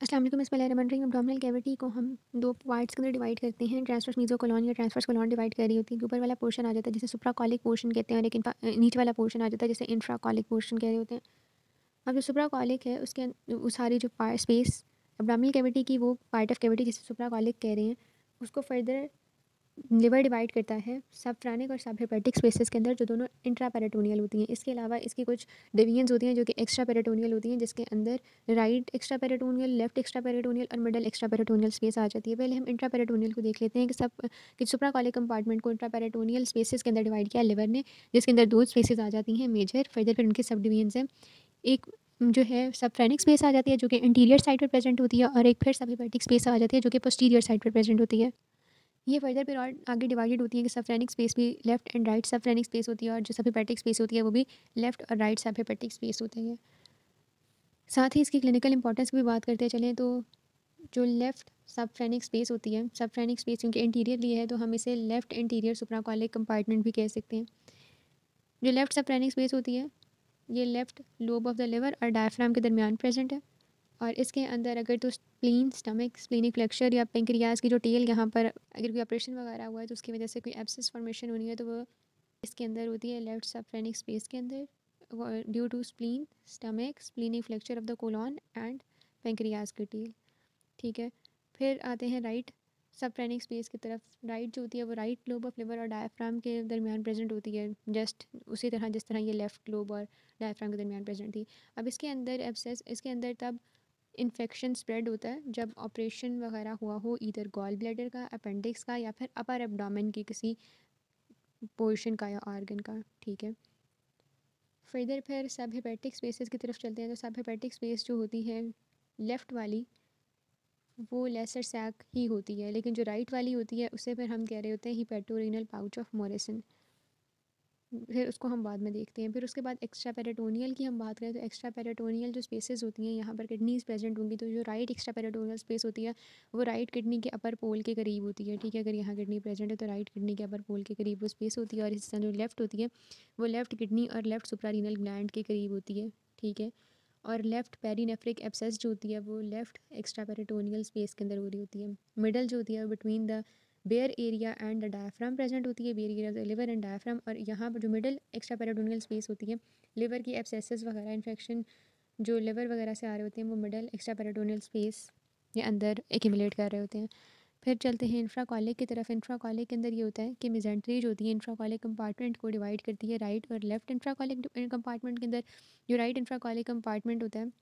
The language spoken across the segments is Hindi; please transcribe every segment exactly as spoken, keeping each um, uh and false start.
अस्सलाम वालेकुम। बिस्मिल्लाहिर्रहमानिर्रहीम। एब्डोमिनल कैविटी को हम दो पार्ट्स के अंदर डिवाइड करते हैं। ट्रांसवर्स मेसोकोलोन या ट्रांसवर्स कोलोन डिवाइड कर रही होती है। ऊपर वाला पोर्शन आ जाता है जिसे सुप्राकॉलिक पोर्शन कहते हैं, और एक इनफा- नीचे वाला पोर्शन आ जाता है जिसे इंफ्राकॉलिक पोर्शन कह रहे होते हैं। अब जो सुप्राकॉलिक है उसके अं- वो सारी जो पार्ट स्पेस एब्डोमिनल कैविटी की, वो पार्ट ऑफ कैविटी जिसे सुप्राकॉलिक कह रहे हैं, उसको फर्दर लिवर डिवाइड करता है सब फ्रानिक और सब हेपेटिक स्पेसेस के अंदर, जो दोनों इंट्रा पेरिटोनियल होती हैं। इसके अलावा इसकी कुछ डिवीजन्स होती हैं जो कि एक्स्ट्रा पेरिटोनियल होती हैं, जिसके अंदर right extra peritoneal, left extra peritoneal और मिडल एक्स्ट्रा पेरिटोनियल स्पेस आ जाती है। पहले हम इंट्रा पेरिटोनियल को देख लेते हैं कि सब कि सुप्राकॉलिक कंपार्टमेंट को इंट्रा पेरिटोनियल स्पेसेस के अंदर डिवाइड किया लिवर ने, जिसके अंदर दो स्पेसेस आ जाती हैं मेजर। फर्दर फिर उनके सब डिवीजन्स हैं। एक जो है सब फ्रेनिक स्पेस आ जाती है जो कि इंटीरियर साइड पर प्रेजेंट होती है, और एक फिर सब हेपेटिक स्पेस आ जाती है जो कि पोस्टीरियर साइड पर प्रेजेंट होती है। ये फर्दर फिर और आगे डिवाइडेड होती है कि सफ्रेनिक स्पेस भी left and right subphrenic space होती है, और जो सफेपेटिक स्पेस होती है वो भी लेफ्ट और राइट सफेपेटिक स्पेस होती है। साथ ही इसकी क्लिनिकल इंपॉर्टेंस की भी बात करते चलें तो जो लेफ्ट सफ्रेनिक स्पेस होती है, सफ्रेनिक स्पेस क्योंकि इंटीरियर लिए है तो हम इसे लेफ्ट इंटीरियर सुप्राकॉलिक कंपार्टमेंट भी कह सकते हैं। जो लेफ्ट सफ्रेनिक स्पेस होती है ये left lobe of the liver और डायफ्राम के दरमियान प्रेजेंट है, और इसके अंदर अगर तो स्प्लीन, स्टमक, स्प्लीनिक फ्लेक्चर या पेंक्रियाज की जो टेल यहाँ पर अगर कोई ऑपरेशन वगैरह हुआ है तो उसकी वजह से कोई एब्सेस फॉर्मेशन होनी है तो वो इसके अंदर होती है लेफ्ट सफ्रेनिक स्पेस के अंदर, due to spleen, stomach, splenic flexure of the colon and pancreas की टेल। ठीक है, फिर आते हैं राइट सफ्रेनिक स्पेस की तरफ। राइट जो होती है वो राइट लोब ऑफ लिवर और डायफ्राम के दरमियान प्रेजेंट होती है, जस्ट उसी तरह जिस तरह ये लेफ्ट लोब और डायफ्राम के दरमियान प्रेजेंट थी। अब इसके अंदर एब्सेस, इसके अंदर तब इन्फेक्शन स्प्रेड होता है जब ऑपरेशन वगैरह हुआ हो, इधर गॉल ब्लैडर का, अपेंडिक्स का, या फिर अपर एब्डोमेन की किसी पोर्शन का या ऑर्गन का। ठीक है, फर्दर फिर सब हेपेटिक स्पेसेस की तरफ चलते हैं। तो सब हेपेटिक स्पेस जो होती है लेफ़्ट वाली वो लेसर सैक ही होती है, लेकिन जो राइट वाली होती है उसे फिर हम कह रहे होते हैं हिपेटोरेनल पाउच ऑफ मोरिसन। फिर उसको हम बाद में देखते हैं। फिर उसके बाद एक्स्ट्रा पेरिटोनियल की हम बात करें तो एक्स्ट्रा पेरिटोनियल जो स्पेसेस होती हैं यहाँ पर किडनीज प्रेजेंट होंगी। तो जो राइट एक्स्ट्रा पेरिटोनियल स्पेस होती है वो राइट किडनी के अपर पोल के करीब होती है। ठीक है, अगर यहाँ किडनी प्रेजेंट है तो राइट किडनी के अपर पोल के करीब वो स्पेस होती है, और इस तरह जो लेफ्ट होती है वो लेफ्ट किडनी और लेफ्ट सुप्रारीनल ग्लैंड के करीब होती है। ठीक है, और लेफ्ट पेरीनेफ्रिक एब्सेस जो होती है वो लेफ्ट एक्स्ट्रा पेरिटोनियल स्पेस के अंदर हो रही होती है। मिडल जो होती है between the bare area and the diaphragm present होती है, bare area of the liver and diaphragm. और यहाँ पर जो मिडल एक्स्ट्रा पेरिटोनियल स्पेस होती है, लिवर की एब्सेसेस वगैरह इन्फेक्शन जो लिवर वगैरह से आ रहे होते हैं वो मिडल एक्स्ट्रा पेरिटोनियल स्पेस के अंदर एक्यूमुलेट कर रहे होते हैं। फिर चलते हैं इंफ्राकॉलिक की तरफ। इंफ्राकॉलिक के अंदर ये होता है कि मेजेंट्री जो होती है इंफ्राकॉलिक कंपार्टमेंट को डिवाइड करती है राइट और लेफ्ट इंफ्राकॉलिक कंपार्टमेंट के अंदर। जो राइट इंफ्राकॉलिक कंपार्टमेंट होता है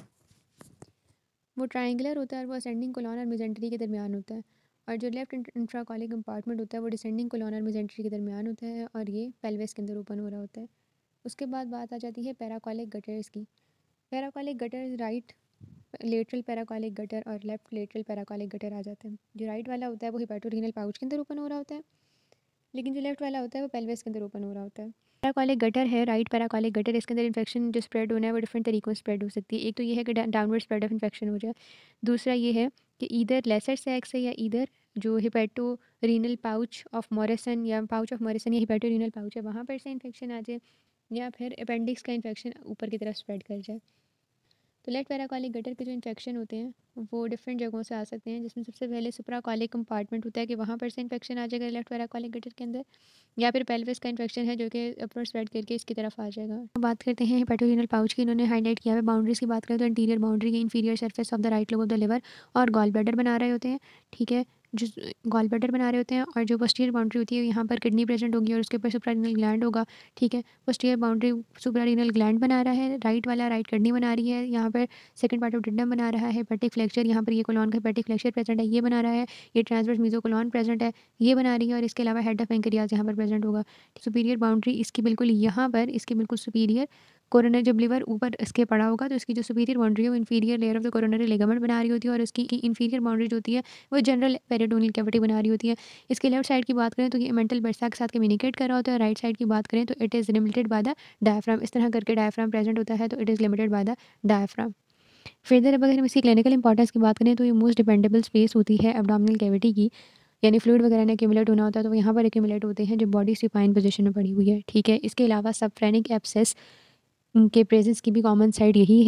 वो ट्रायंगुलर होता है और वो असेंडिंग कोलॉन और मेजेंट्री के दरमियान होता है, और जो लेफ्ट इंफ्राकॉलिक कंपार्टमेंट होता है वो डिसेंडिंग कोलॉन और मेजेंट्री के दरमियान होता है, और ये पेल्विस के अंदर ओपन हो रहा होता है। उसके बाद बात आ जाती है पैराकॉलिक गटर्स की। Paracolic gutter right lateral paracolic gutter और लेफ्ट लेटरल पैराकॉलिक गटर आ जाते हैं। जो राइट वाला होता है वो हिपेटोरीनल पाउच के अंदर ओपन हो रहा होता है, लेकिन जो लेफ्ट वाला होता है वो पेल्विस के अंदर ओपन हो रहा होता है। पैराकॉलिक गटर है राइट पैराकॉलिक गटर, इसके अंदर इन्फेक्शन जो स्प्रेड होना है वो डिफरेंट तरीकों से स्प्रेड हो सकती है। एक तो ये है कि डाउनवर्ड स्प्रेड ऑफ इन्फेक्शन हो जाए। दूसरा ये है कि ईदर लेसर सैक से या ईदर जो हिपेटोरीनल पाउच ऑफ मॉरिसन या पाउच ऑफ मॉरिसन या हिपेटोरीनल पाउच है वहाँ पर से इन्फेक्शन आ जाए, या फिर अपेंडिक्स का इन्फेक्शन ऊपर की तरफ स्प्रेड कर जाए। तो लेफ्ट पैराकॉलिक गटर के जो इन्फेक्शन होते हैं वो डिफरेंट जगहों से आ सकते हैं, जिसमें सबसे पहले सुप्राकॉलिक कंपार्टमेंट होता है कि वहाँ पर से इन्फेक्शन आ जाएगा लेफ्ट पैराकॉलिक गटर के अंदर, या फिर पेल्विस का इन्फेक्शन है जो कि अपर स्प्रेड करके इसकी तरफ आ जाएगा। बात करते हैं हेपेटोरिनल पाउच की। इन्होंने हाईलाइट किया है बाउंड्रीज की बात करें तो इंटीरियर बाउंड्री की inferior surface of the right lobe of the liver और गॉल ब्लैडर बना रहे होते हैं। ठीक है, जो गॉल ब्लैडर बना रहे होते हैं, और जो पोस्टीरियर बाउंड्री होती है यहाँ पर किडनी प्रेजेंट होगी और उसके ऊपर सुप्रारीनल ग्लैंड होगा। ठीक है, पोस्टीरियर बाउंड्री सुप्रारीनल ग्लैंड बना रहा है, राइट वाला राइट किडनी बना रही है, यहाँ पर सेकंड पार्ट ऑफ डिडम बना रहा है, हेपेटिक फ्लेक्चर यहाँ पर ये कोलॉन का हेपेटिक फ्लेक्चर प्रेजेंट है ये बना रहा है, ये ट्रांसवर्स मेसोकोलॉन प्रेजेंट है ये बना रही है, और इसके अलावा हेड ऑफ पेंक्रियाज यहाँ पर प्रेजेंट होगा। सुपीरियर बाउंड्री इसकी बिल्कुल यहाँ पर, इसके बिल्कुल सुपीरियर कोरोनरी, जब लिवर ऊपर इसके पड़ा होगा तो इसकी जो सुपीरियर बाउंड्री है वो inferior layer of the coronary ligament बना रही होती है, और इसकी इंफीरियर बाउंड्री जो होती है वो जनरल पेरिटोनियल कैविटी बना रही होती है। इसके लेफ्ट साइड की बात करें तो ये मेंटल बर्सा के साथ कम्युनिकेट कर रहा होता है, राइट साइड की बात करें तो it is limited by the diaphragm. इस तरह करके डायफ्राम प्रेजेंट होता है तो it is limited by the diaphragm. फिर अब अगर हम इसकी क्लिनिकल इंपॉर्टेंस की बात करें तो ये मोस्ट डिपेंडेबल स्पेस होती है एब्डोमिनल कैविटी की, यानी फ्लूइड वगैरह ने एक्यूमुलेट होना होता है तो वो यहाँ पर एक्यूमुलेट होते हैं जब बॉडी सुपाइन पोजीशन में पड़ी हुई है। ठीक है, इसके अलावा सबफ्रेनिक एब्सेस के प्रेजेंस की भी कॉमन साइड यही है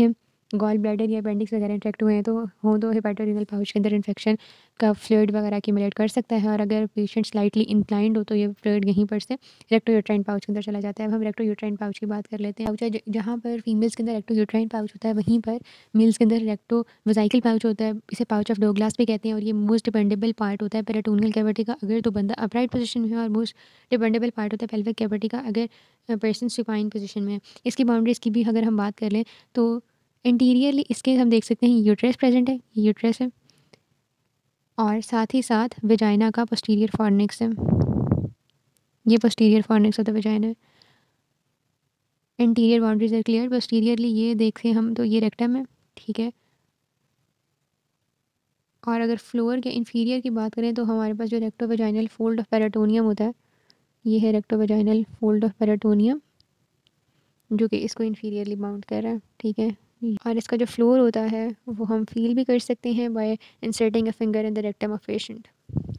गॉल ब्लैडर या अपेंडिक्स वगैरह इंफेक्ट हुए हैं तो हो तो हेपेटोरेनल पाउच के अंदर इन्फेक्शन का फ्लूइड वगैरह एक्यूमुलेट कर सकता है, और अगर पेशेंट स्लाइटली इंक्लाइंड हो तो ये फ्लूइड यहीं पर से रेक्टो यूट्राइन पाउच के अंदर चला जाता है। अब हम रेक्टो यूट्राइन पाउच की बात कर लेते हैं। पाउच है जहाँ पर फीमेल्स के अंदर रेक्टो यूट्राइन पाउच होता है, वहीं पर मेल्स के अंदर रेक्टो वेसिकल पाउच होता है। इसे पाउच ऑफ डोगलास भी कहते हैं, और ये मोस्ट डिपेंडेबल पार्ट होता है पेरिटोनियल कैविटी का, अगर तो बंदा अपराइट पोजीशन में है, और मोस्ट डिपेंडेबल पार्ट होता है पेल्विक कैविटी का अगर पर्सन सुपाइन पोजीशन में है। इसकी बाउंड्रीज की भी अगर हम बात कर लें तो इंटीरियरली इसके हम देख सकते हैं यूट्रस प्रेजेंट है, ये यूट्रस है, और साथ ही साथ वेजाइना का पोस्टीरियर फॉर्निक्स है, ये पोस्टीरियर फॉर्निक्स होता है vagina. Interior boundaries are clear. Posteriorly ये देखें हम तो ये रेक्टम है, ठीक है। और अगर फ्लोर के इंफीरियर की बात करें तो हमारे पास जो recto vaginal fold of peritoneum होता है, ये है recto vaginal fold of peritoneum, जो कि इसको इंफीरियरली बाउंड कर रहा है, ठीक है। और इसका जो फ्लोर होता है वो हम फील भी कर सकते हैं by inserting a finger in the rectum of patient.